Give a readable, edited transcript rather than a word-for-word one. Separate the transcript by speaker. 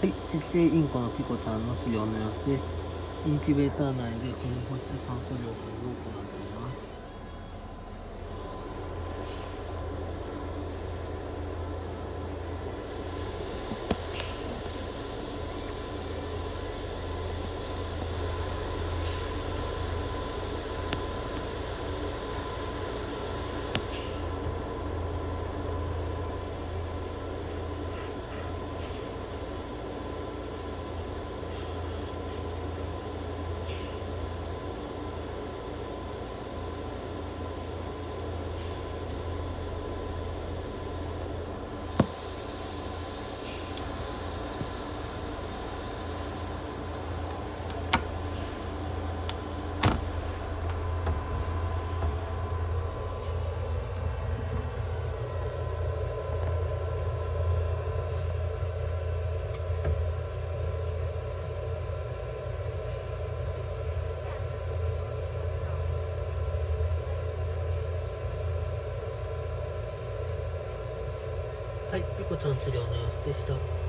Speaker 1: はい、赤星インコのピコちゃんの治療の様子です。インキュベーター内で保温保湿酸素療法を行っています。はい、ピコちゃん治療の様子でした。